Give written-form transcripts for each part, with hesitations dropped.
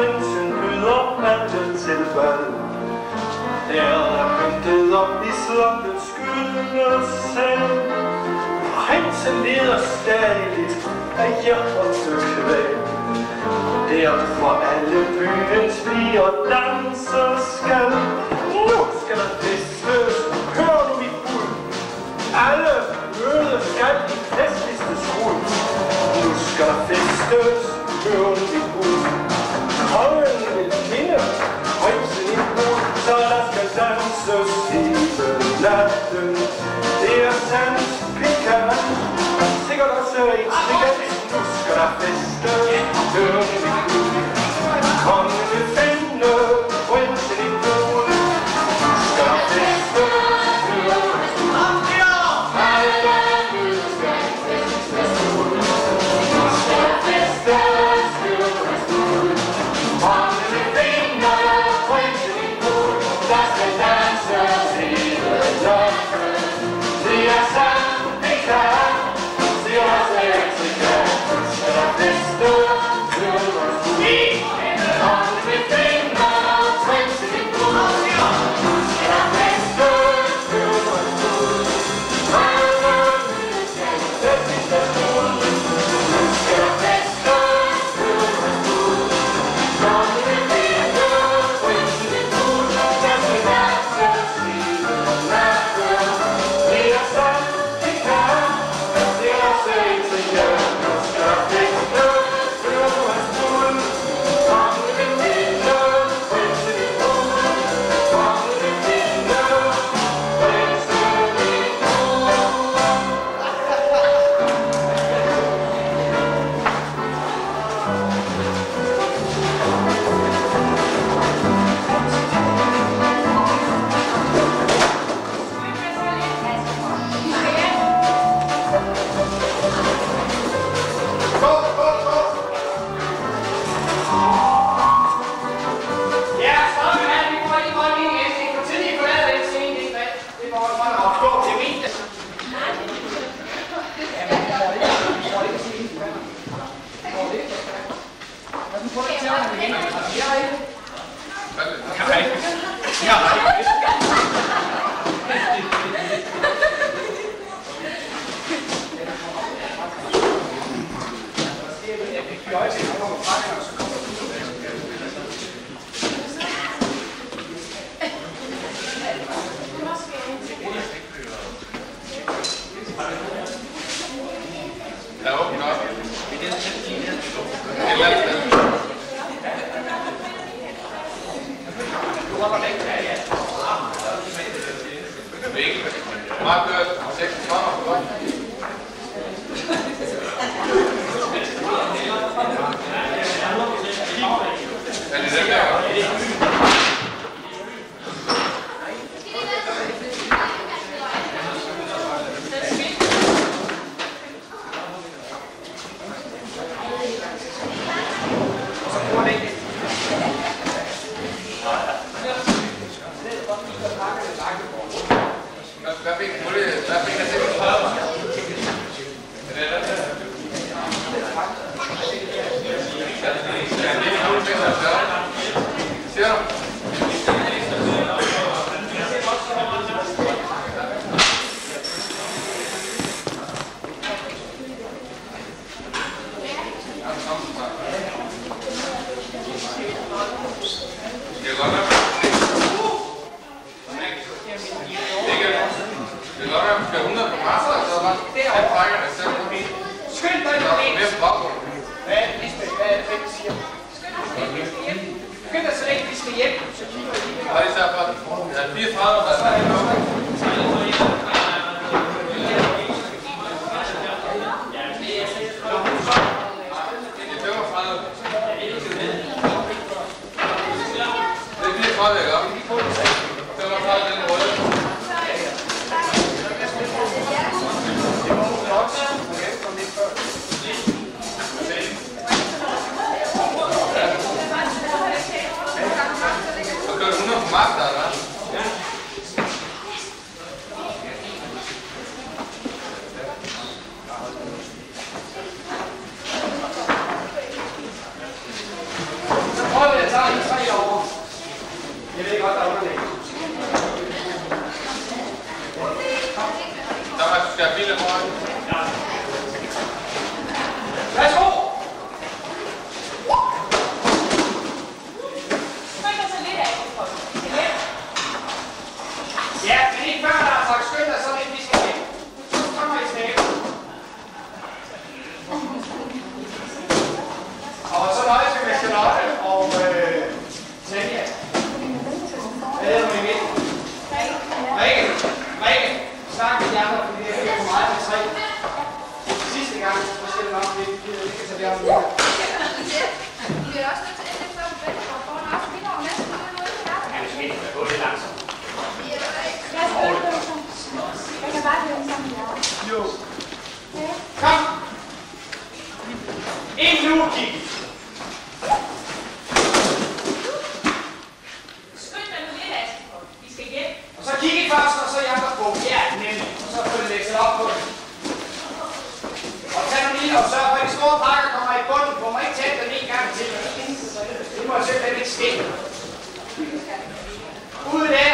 prinsen byder alle til bal. Der er pyntet op i slottets gyldne sal. Prinsen lider stadig lidt af hjertekval. Derfor alle byens piger danser skal. Nu skal der festes, hør du mit bud. Alle mødes skal i festligste skrud. Nu skal der festes, hør du mit bud. Kongen vil finde prinsen i brud, så der skal danses hele natten. Det er sandt pikant, sikkert også intrigant. Nu skal der festes, hør du mit bud. Kongen vil finde prinsen i brud. Nu skal der festes, hør du mit bud. Alle mødes skal i festligste skrud. Nu skal der festes, hør du mit bud. Kongen vil finde prinsen i brud. Der skal danses hele natten. Det er sandt pikant, sikkert også intrigant. Nu skal der festes, hør du mit bud. Kongen vil finde prinsen i brud. Nu skal der festes, hør du mit bud. Alle mødes skal i festligste skrud. Nu skal der festes, hør du mit bud. Kongen vil finde prinsen i brud. Der skal danses hele natten. Det er sandt pikant, sikkert også intrigant. Nu skal der festes, hør du mit bud. Kongen vil finde prinsen i brud. Kongen vil finde prinsen i Ja, så er vi på en måde lige efter. For tidligt forlader den scene, det er hvad? Det var meget opstå til min. Der åbner op. Meget godt. 6 tommer. Er det den der? Hvad fik jeg til? Ser du? skærm. Ja, vi er også nødt til at ændre før på bedre, og foran også vinder over næsten noget ud til verden. Ja, det skal ikke gå lidt langsomt. Jeg kan bare høre sammen med jer. Jo. Kom. Ind nu, kig. Skynd dig nu lidt, Aske. Vi skal hjem. Og så kig i først, og så jeg på. Ja, nemlig. Og så får det lægget op på det. Og tag nu lige og sørg for, at de store pakker kommer i bunden. Du må ikke tage den en gang til. Det må simpelthen ikke ske. Ude der.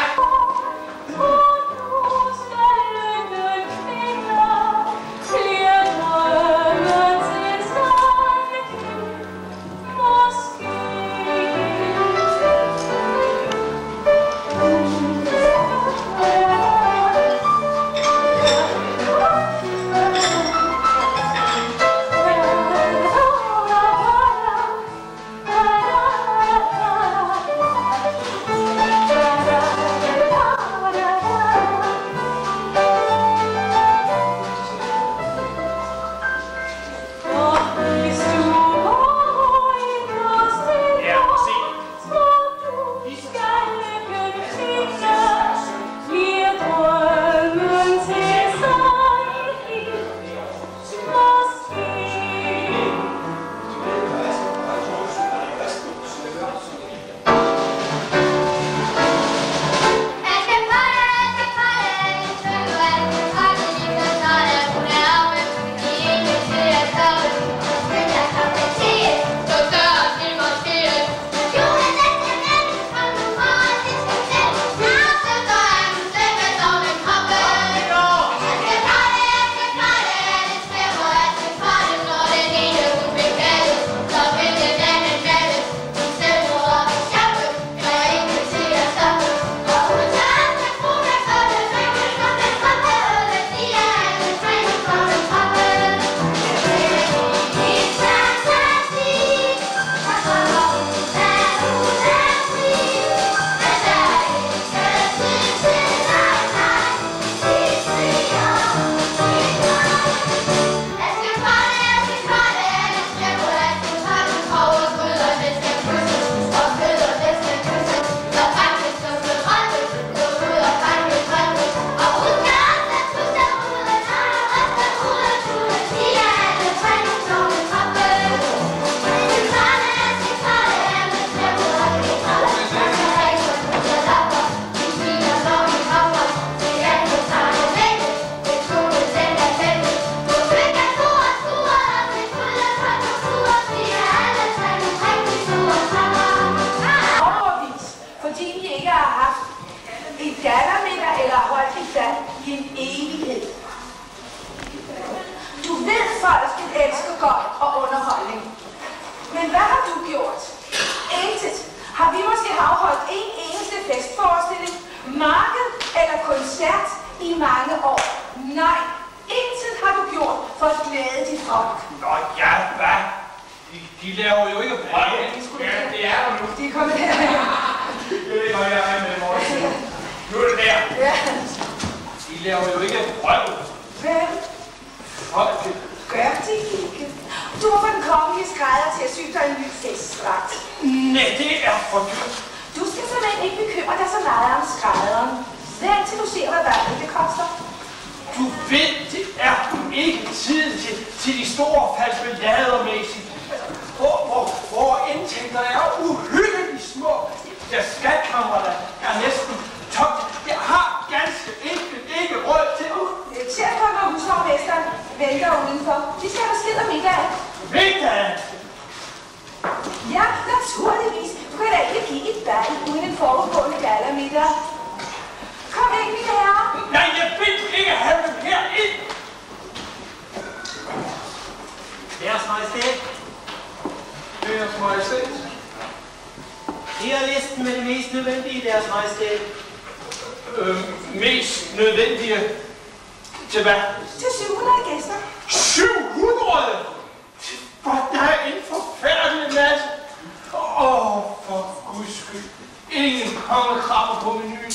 Mest nødvendige til hvad? Til 700 gæster. 700? For der er en forfærdelig masse. For guds skyld. Ingen kongekrabber på menuen.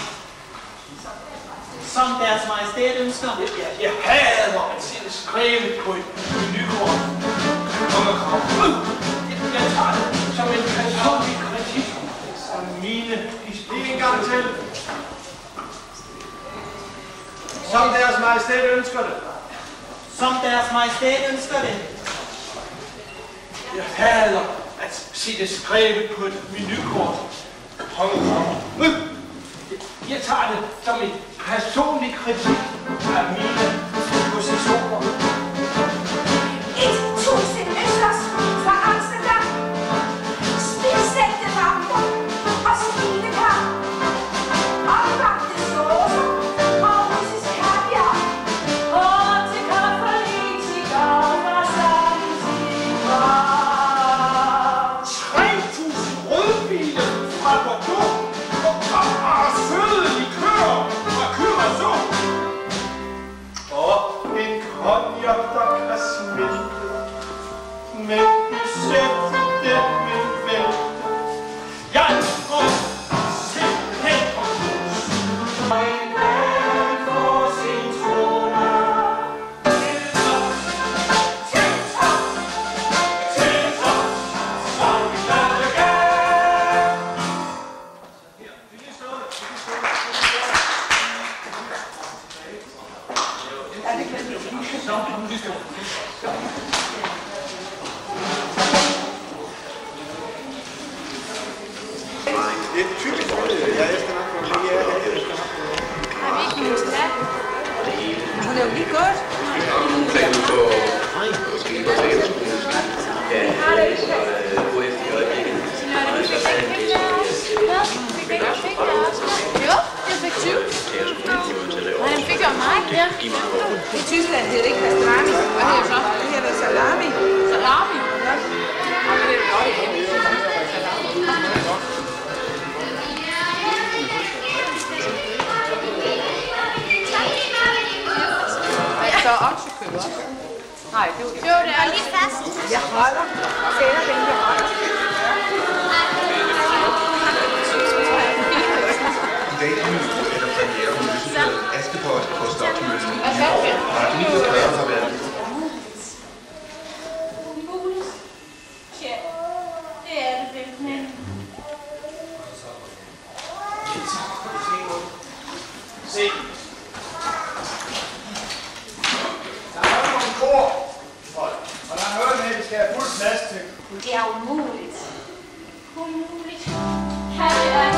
Som deres majestæt ønsker. Jeg hader at se det skrevet på et menukort. majestæt ønsker det. Som deres majestæt ønsker det. Jeg hader at se det skrevet på et menukort. Jeg tager det som en personlig kritik af mine positioner. 1000 østers fra Amsterdam. Stilsægte ramper og svinekar. Opbagte saucer og russisk kaviar. Og til kaffe-politikere fra samtidig. 3000 rødvine fra Bordeaux og søde likører fra Curacao. Og en cognac, der kan smelte, men besætte den vil vælte. Jeg tror simpelthen konkurs. En dag for sin trone. Tænder, som vi lader gav. Her, vi kan stå det. Det er typisk roligt. Jeg elsker nok for lige her. Har vi ikke lyst til det? Hun er jo lige godt. Planen på måske på teaterskolen. Ja, så hvor efter i øjeblikket. Jo, jeg fik 20. Nej, den fik jo mig. Ja. I Tyskland hedder det ikke pastrami. Hvad hedder det så? Det hedder salami. Salami? Ja. Så oksekød også. Nej, det er lige fast. Jeg holder. Sætter den, jeg holder. I dag er der premiere på musicalen Askepot på Slotsmøllen. Hvad fandt vi? Og Emil Kvære har været. Tja, det er det vel, men... Se. Der er nogle kor, og der er noget med, at vi skal have fuld plads til. Det er umuligt. Umuligt. Her er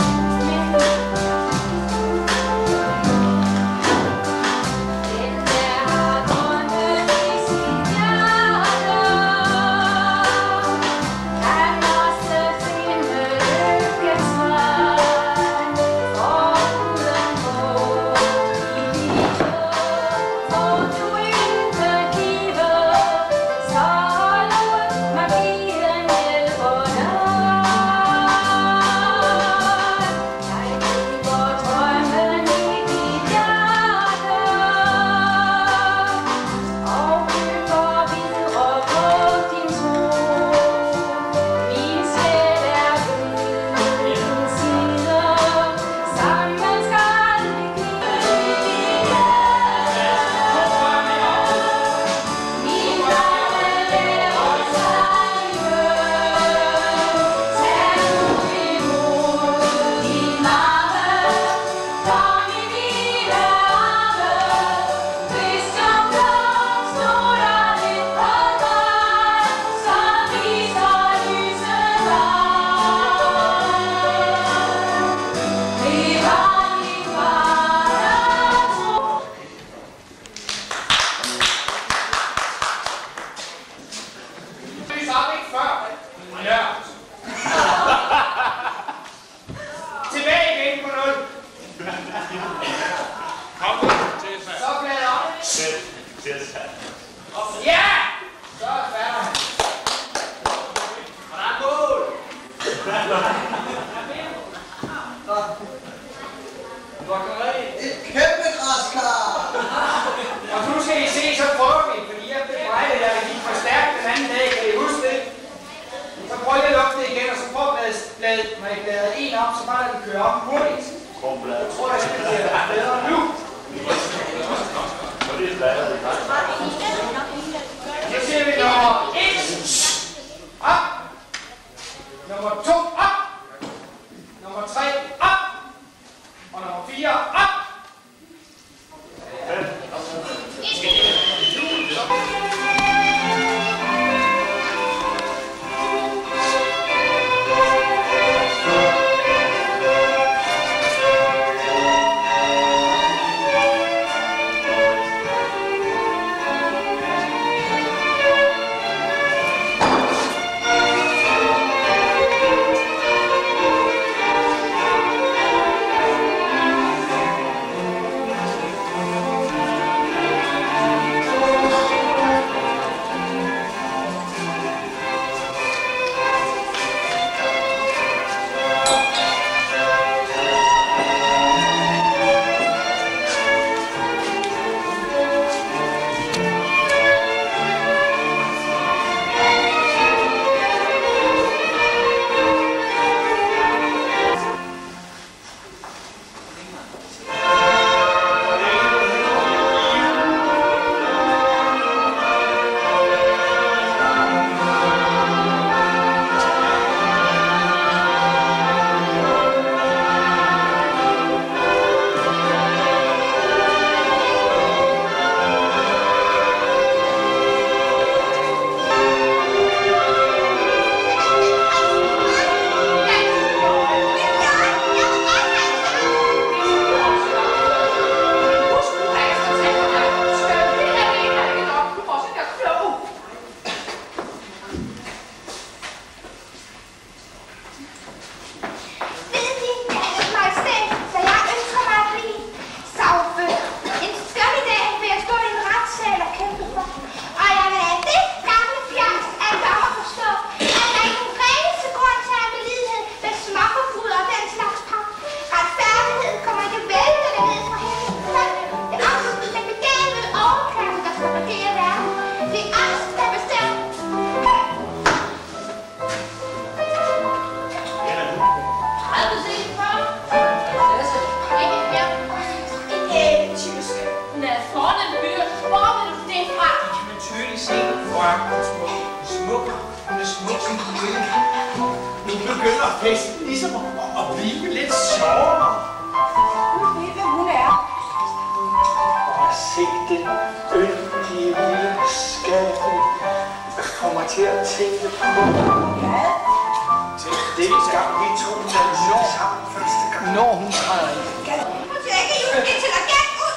Et kæmpe græskar! Og nu skal I se, så prøver vi, fordi jeg bebrejder, jeg gik for stærkt den anden dag, kan I huske det? Så prøver jeg at lukke det igen, og så prøver jeg at blade en op, så bare lad den køre op hurtigt. Jeg tror, jeg skal blive bedre nu. Så ser vi nummer 1. Op. Nummer 2. Op. Nummer 3. Op. Og nummer 4. Op. med små igen. Nu begynder festen ligesom at blive lidt sjovere. Hun ved, hvem hun er. Og at se den yndige lille skabning får mig til at tænke på. Ja. Det er gang vi to danser sammen første gang. Når hun træder ind. Nu tjekker Jule indtil der gæt ud.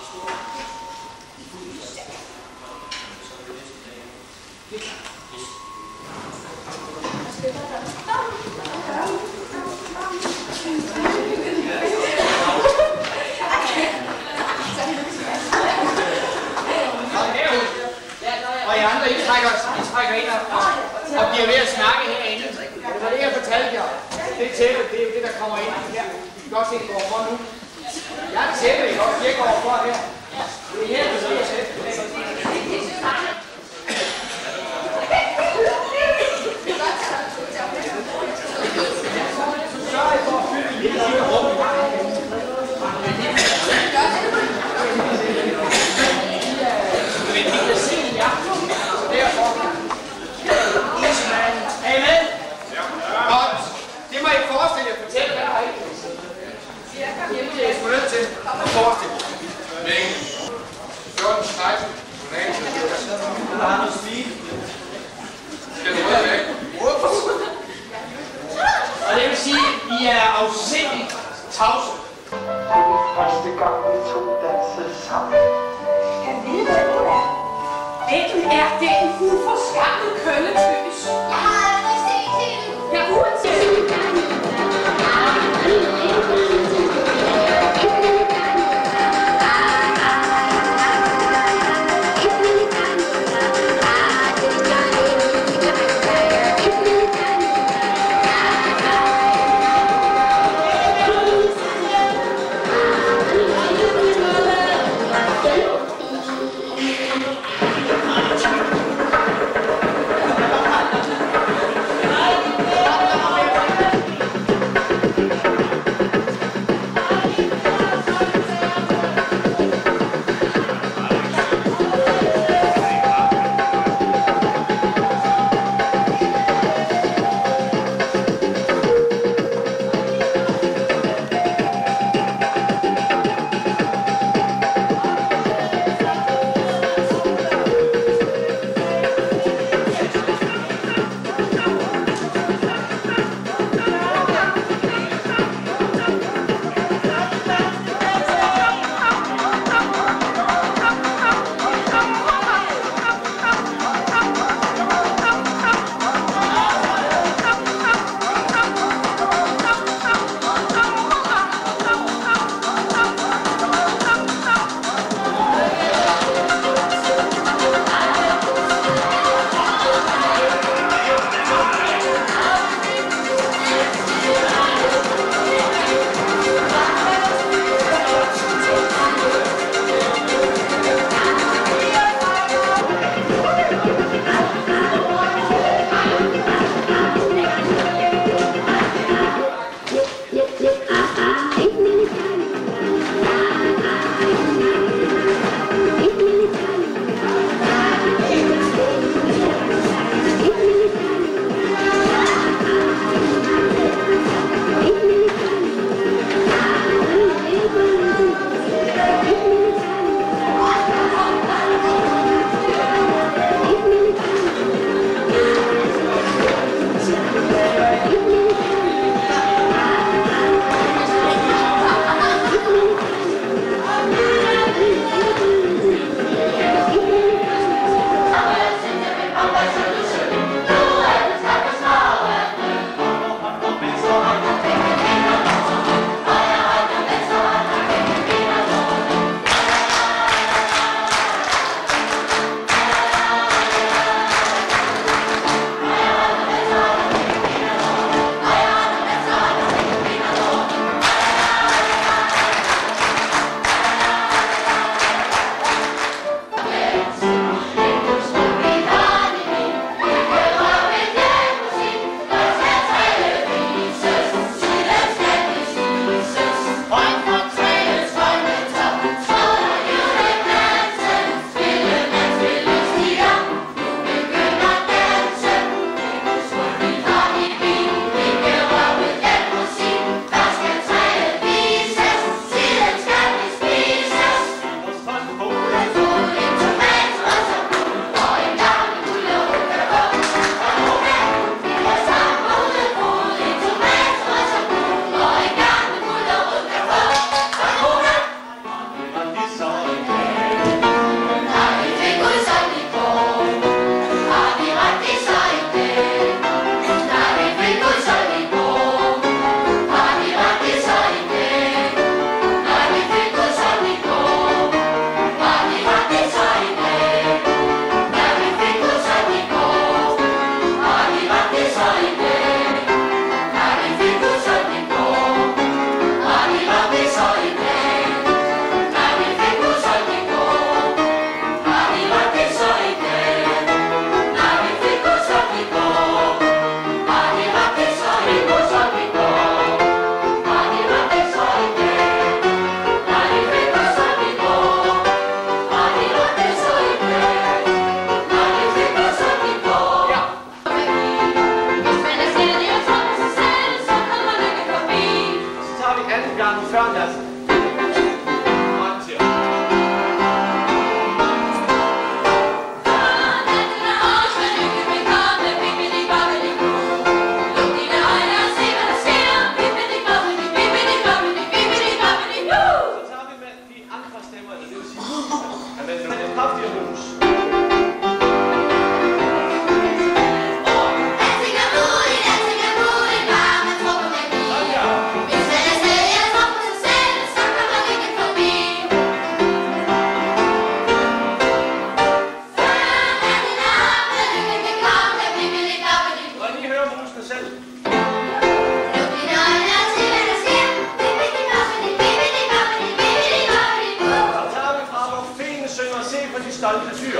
Og I andre, I trækker ind og bliver ved at snakke herinde. Det var det, jeg fortalte jer. Det tæppe, det er jo det, der kommer ind her. I kan godt se, det går for nu. Jeg er tæppe, ikke også? Jeg går for her. Det er her, du skal tæppe. Så er det for at fylde lidt i rum. Men vi kan se i aften, så derfor. Er I med? Godt. Det må I forestille jer. Fortæl, hvad der er i. Det er sgu nødt til at forestille jer. Men 14-13 journalister. Der har noget stil. Skal du røde væk? Og det vil sige, at I er afsindigt tavse. Det er første gang vi to danser sammen. Jeg ved, hvem hun er. Hvem er den uforskammede kønnetøs? Jeg har aldrig set hende. Ja, uanset. selv. Så tager vi fra, hvor fene synger og se på de stolte fyr.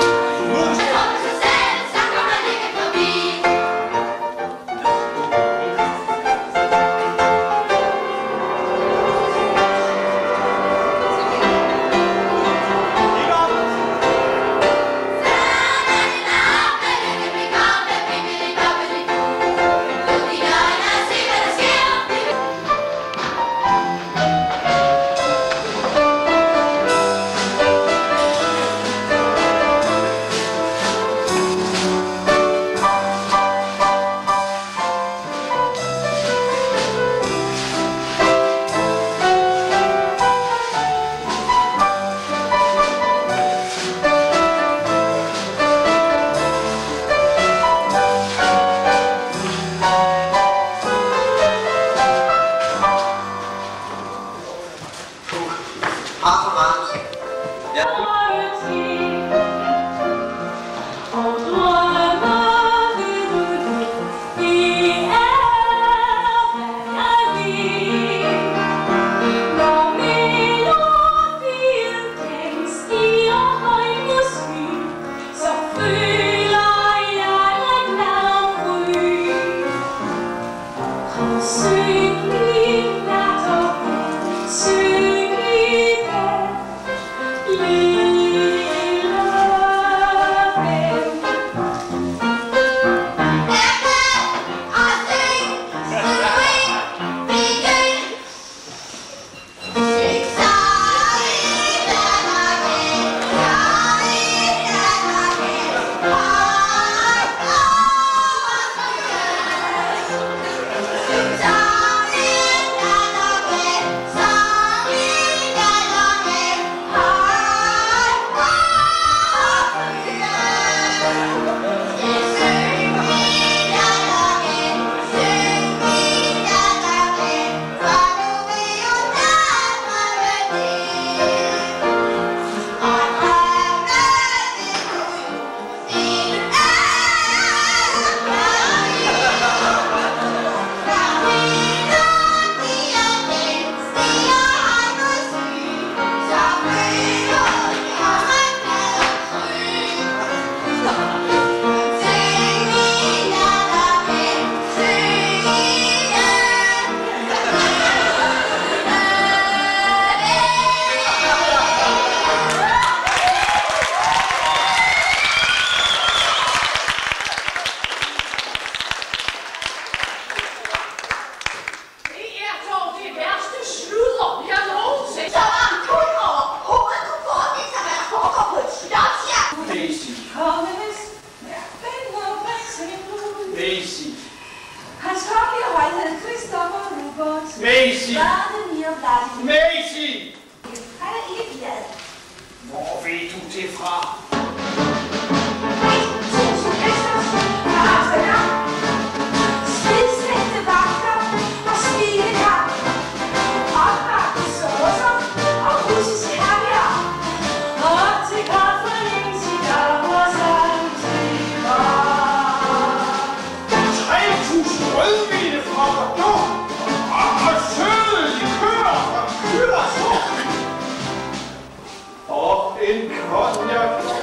Macy! Macy! Han er ikke glad. Hvor ved du det fra? Stilslægte vagter og svinekar. Opbagte saucer og russisk kaviar. Og til kaffen cigarer samtidig. 3.000 rødvine fra Bordeaux og søde likører fra Curaçao. Og en cognac.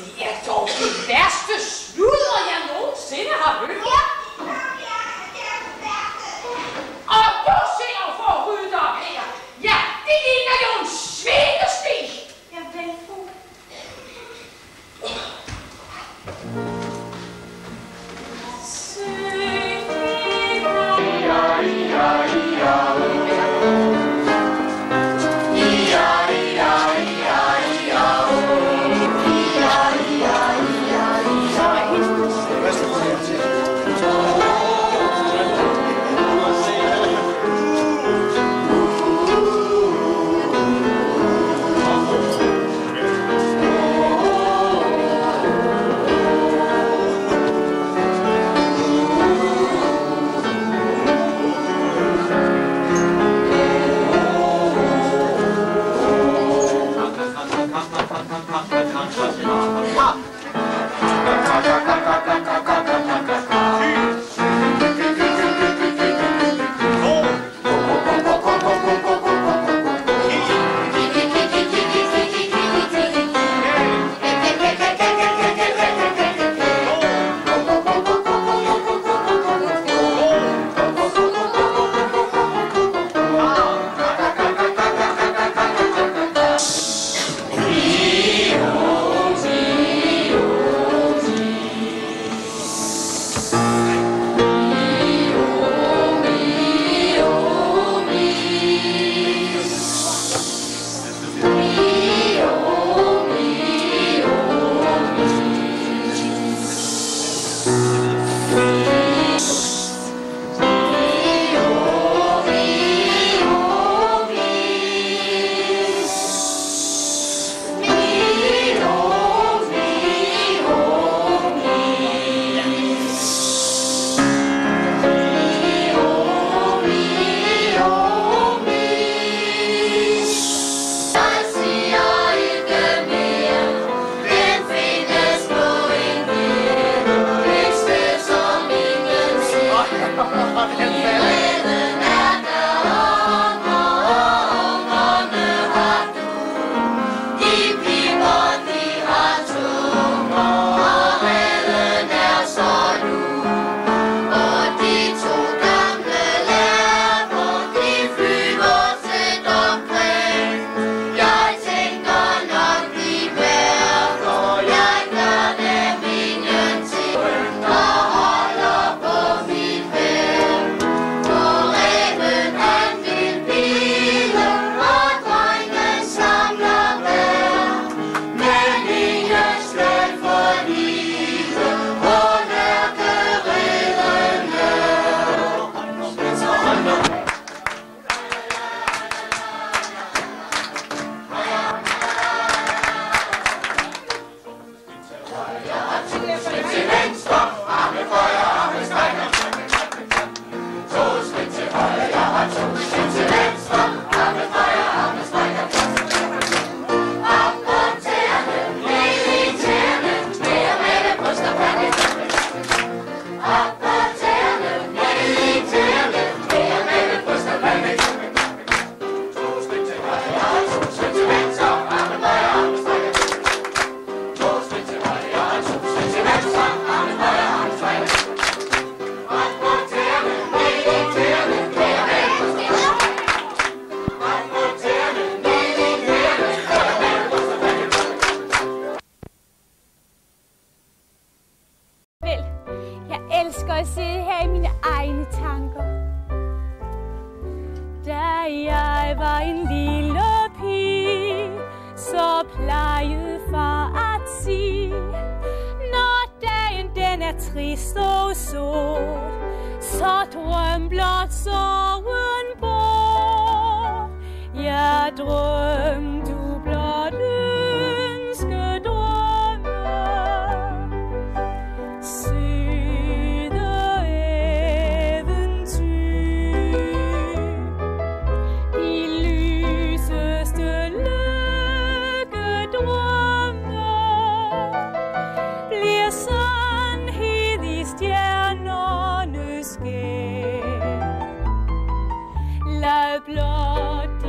Det er dog det værste sludder, jeg nogensinde har hørt. Ja. Og du ser for at rydde dig op her. Ja, det ligner jo en svinesti. Ja, vel, fru.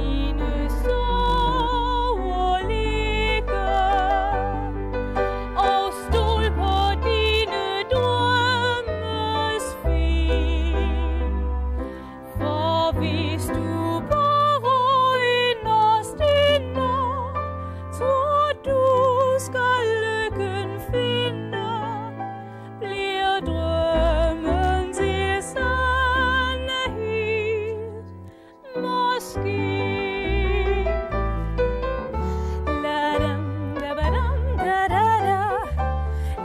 Og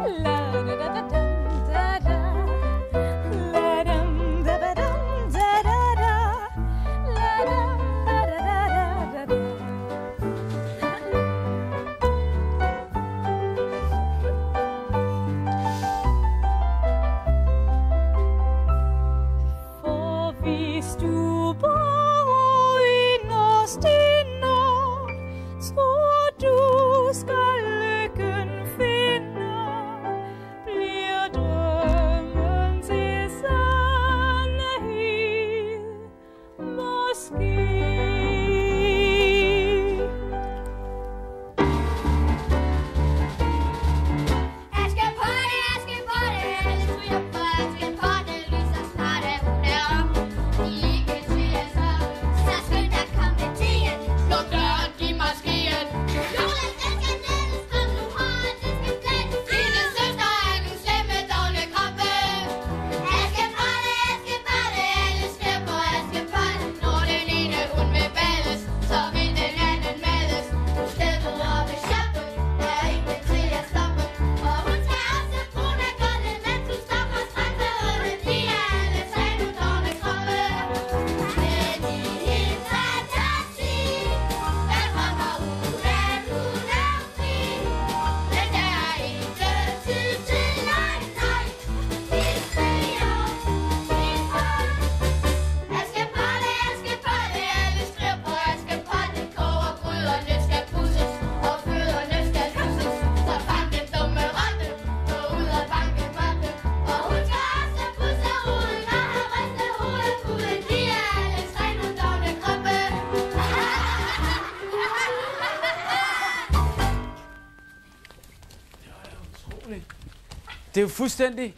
Det er jo fuldstændig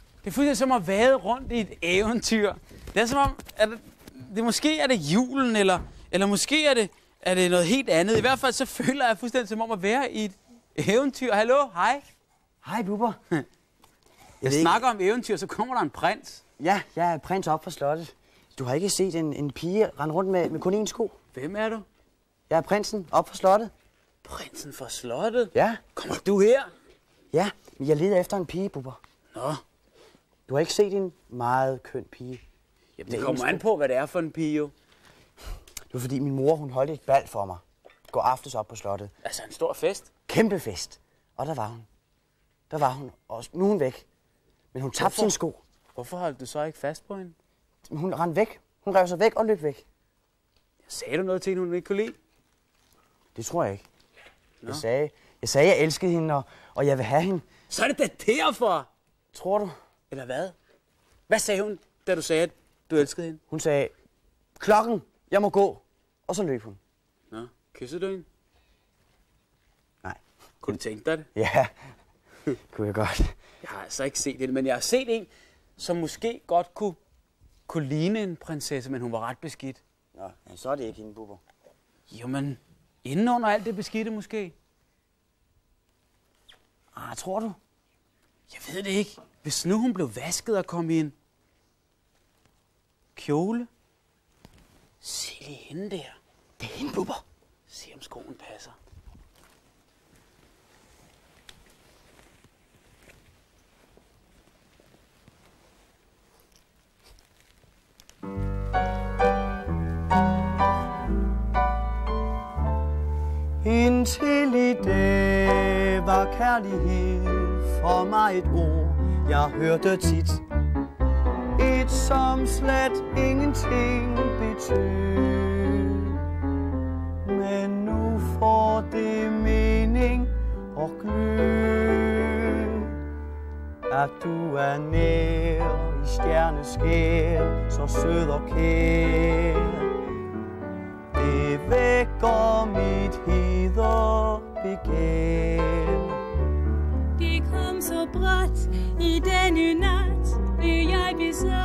som at vade rundt i et eventyr. Det er som om, måske er det julen, eller måske er det noget helt andet. I hvert fald så føler jeg fuldstændig som om at være i et eventyr. Hallo, hej. Hej, Bubber. Jeg snakker om eventyr, så kommer der en prins. Ja, jeg er prins op fra slottet. Du har ikke set en pige rende rundt med kun én sko? Hvem er du? Jeg er prinsen op fra slottet. Prinsen fra slottet? Ja. Kommer du her? Ja, men jeg leder efter en pige, Bubber. Nå. Du har ikke set en meget køn pige? Jamen, det kommer an på, hvad det er for en pige, jo. Det var fordi min mor, hun holdt et bal for mig. Går aftes op på slottet. Altså en stor fest? Kæmpe fest. Og der var hun. Der var hun. Og nu er hun væk. Men hun tabte sine sko. Hvorfor holdt du så ikke fast på hende? Hun rendte væk. Hun rev sig væk og løb væk. Sagde du noget til hende, hun ikke kunne lide? Det tror jeg ikke. Jeg sagde, jeg elskede hende, og jeg vil have hende. Så er det da derfor! Tror du? Eller hvad? Hvad sagde hun, da du sagde, at du elskede hende? Hun sagde, klokken, jeg må gå. Og så løb hun. Nå, kyssede du hende? Nej. Kunne du tænke dig det? Ja, kunne jeg godt. Jeg har altså ikke set det, men jeg har set en, som måske godt kunne ligne en prinsesse, men hun var ret beskidt. Nå, ja, så er det ikke hende, Bubber. Jo, men inden under alt det beskidte måske. Tror du? Jeg ved det ikke. Hvis nu hun blev vasket og kom i en kjole. Se lige hende der. Det er hende, Bubber. Se om skoen passer. Indtil i dag var kærlighed for mig et ord, jeg hørte tit. Et som slet ingenting betød. Men nu får det mening og glød. At du er nær i stjerneskær, så sød og kær. Det vækker mit begær. Det kom så brat i denne nat, blev jeg besat.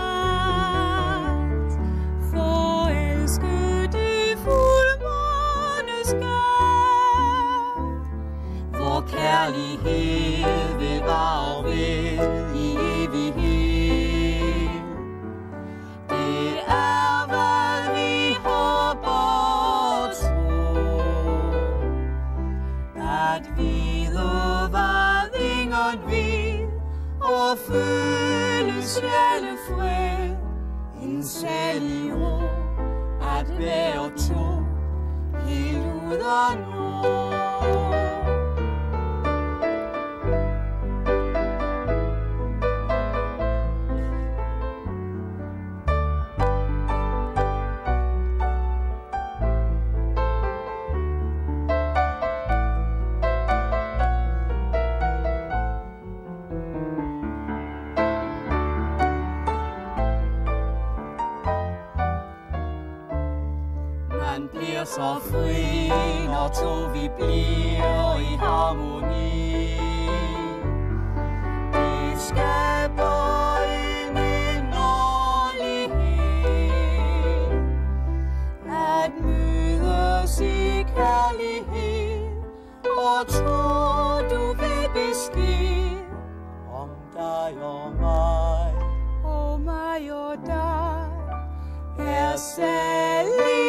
Forelsket i fuldmåneskær. Vor kærlighed vil vare ved i evighed. Det er hvad vi håber. At vi lover ingen vi og føles alle fred. En salig ro at være to helt uden ord. Så fri, når to vi bliver i harmoni. Det skaber en inderlighed, at mødes i kærlighed, og tror du vil besked om dig og mig. Og mig og dig er særlig.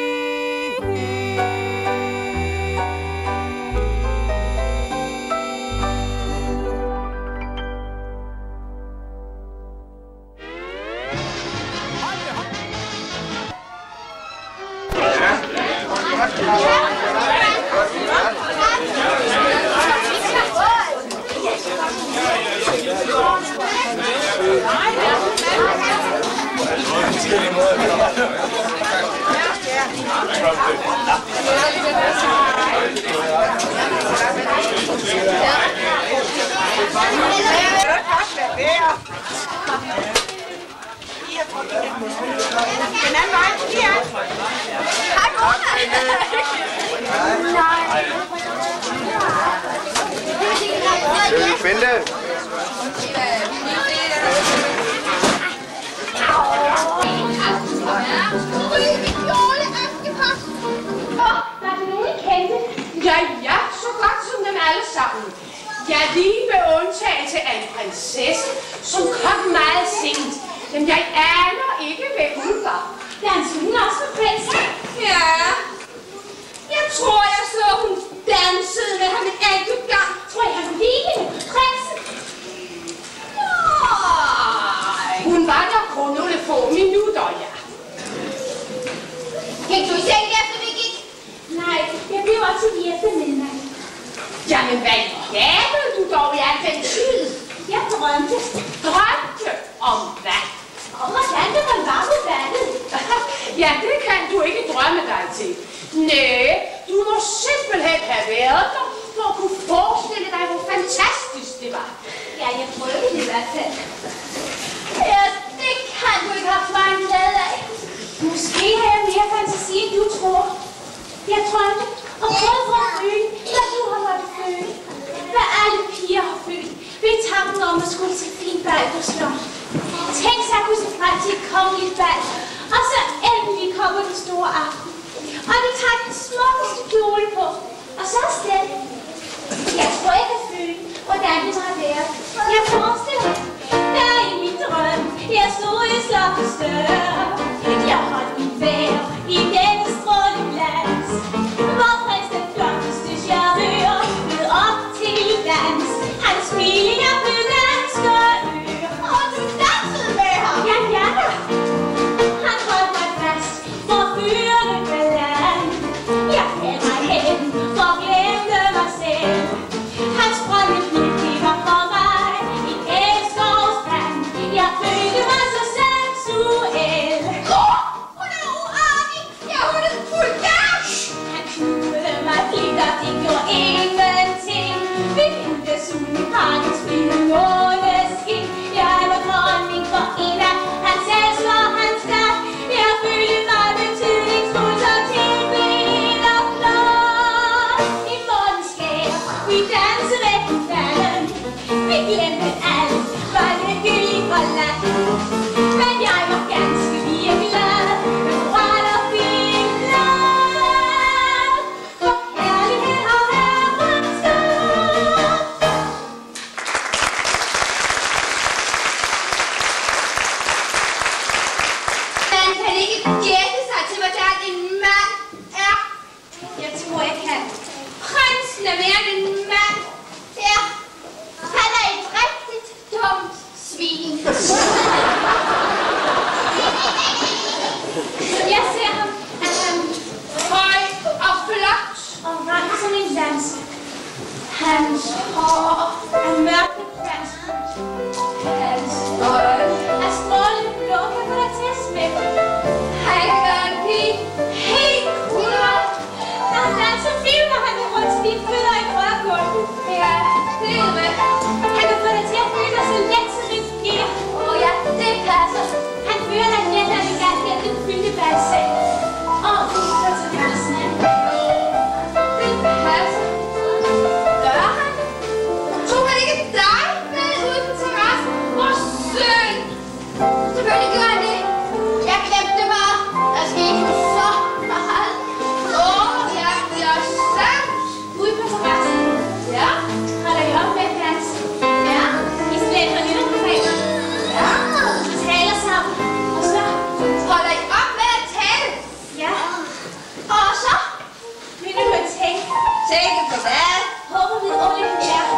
Den anden vej. Hier. Hej, Gunnar. Nej. Bente. Var det nogen, I kendte? Ja, så godt som dem alle sammen. Jeg lige med undtagelse af en prinsesse, som kom meget sent. Men jeg aner ikke, hvem hun var. Danser hun også med prinsen? Ja. Jeg tror, jeg så hun dansede med ham en enkelt gang. Tror jeg, han kunne lide hende? Prinsen? Nej. Hun var der kun nogle få minutter, ja. Gik du i seng efter vi gik? Nej, jeg blev også lige efter midnat. Jamen, hvad lavede du dog i al den tid? Jeg drømte. Drømte om hvad? Om hvordan det var på vandet. Ja, det kan du ikke drømme dig til. Næh, du må simpelthen have været der, for at kunne forestille dig, hvor fantastisk det var. Ja, jeg prøvede det i hvert fald. Ja, det kan du ikke have mig en glæde af. Måske har jeg mere fantasi, end du tror. Jeg drømte og prøvede for at føle, hvad du har måttet føle. Hvad alle piger har følt ved tanken om at skulle til fint bal på slot. Tænk sig at kunne se frem til et kongeligt bal, og så endelig kommer den store aften. Og vi tager den smukkeste kjole på, og så afsted. Jeg tror ikke at føle, hvordan det må have været. Jeg forestiller mig, der i min drøm, jeg stod i slottets dør. Jeg holdt min vejr i denne strålende glans, hvor prins den flotteste charmeur bød op til dans. Hans smiling blev ganske øre, og du dansede med ham. Ja da. Han holdt mig fast for fyrende galant. Jeg faldt mig hen for at glemme mig selv. Hans grønne blik, det var for mig en elskovsbrand. Jeg følte mig så sensuel. Som jeg ser ham, er han høj og flot og rank som en lanse. Hans hår er mørkekrans. Hans øjne er strålende blå, kan få dig til at smække. Han kan give helt 100. Når han danser film, når han vil rundt stive fødder i rørgulvet. Ja, det er det. Han kan få dig til at føle dig så let som en sker. Ja, det passer. Han fører dig let og elegant gennem den fyldte balsag. Og ud til resten af det. Det passer. Gør han? Tog han ikke dig med ud på terrassen? Hvor synd! Selvfølgelig gør han det. Jeg glemte det bare. Der skete så meget. Jeg bliver sandt. Ude på terrassen. Ja. Holder I op med at danse? Ja. I slæber lytterprogrammer. Ja. I taler sammen. Og så holder I op med at tale. Ja. Og så begynder du at tænke. Tænke på hvad? Håber vi ordentligt det er.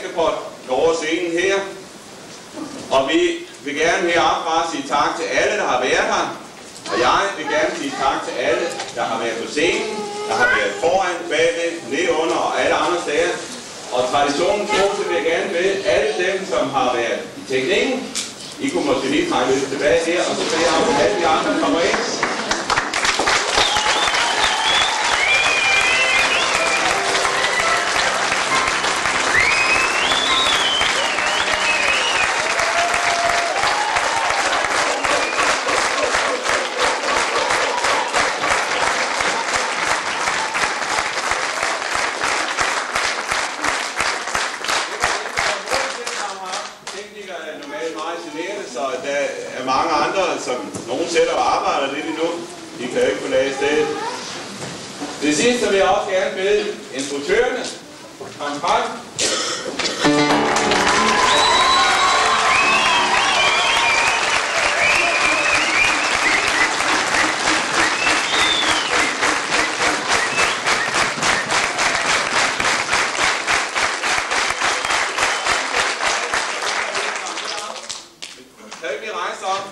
Askepot går over scenen her. Og vi vil gerne herfra sige tak til alle, der har været her. Og jeg vil gerne sige tak til alle, der har været på scenen, der har været foran, bagved, ned under og alle andre steder. Og traditionen tro, så vil jeg gerne ved alle dem, som har været i teknikken. I kunne måske lige trække lidt tilbage her, og så vil jeg om alle de andre kommer ind. Mange andre, som nogen sætter og arbejder lidt endnu, de kan jo ikke forlade stedet. Det sidste vil jeg også gerne bede instruktørerne komme frem. Kan vi rejse op?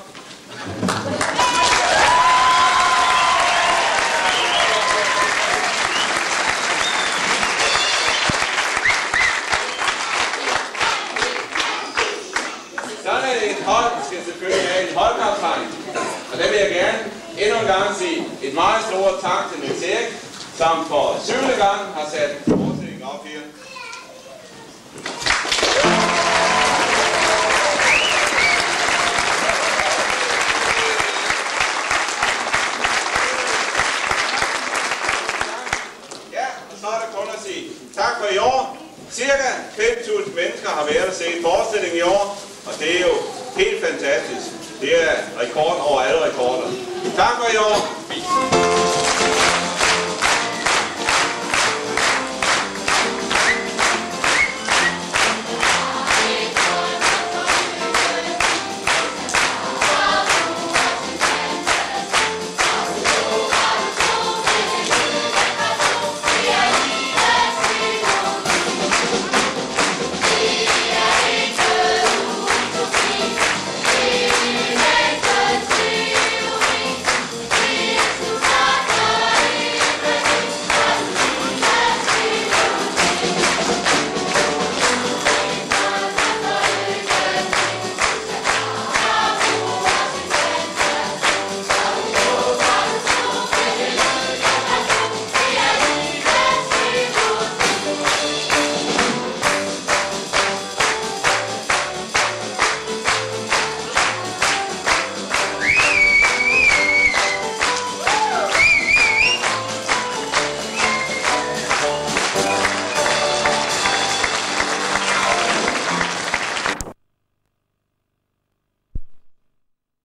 Sådan et hold skal selvfølgelig have en holdkaptajn. Og der vil jeg gerne endnu en gang sige et meget stort tak til Niels Erik, som for 7. gang har sat forestillingen op her. Tak for i år. Cirka 5.000 mennesker har været at se en forestilling i år, og det er jo helt fantastisk. Det er rekord over alle rekorder. Tak for i år.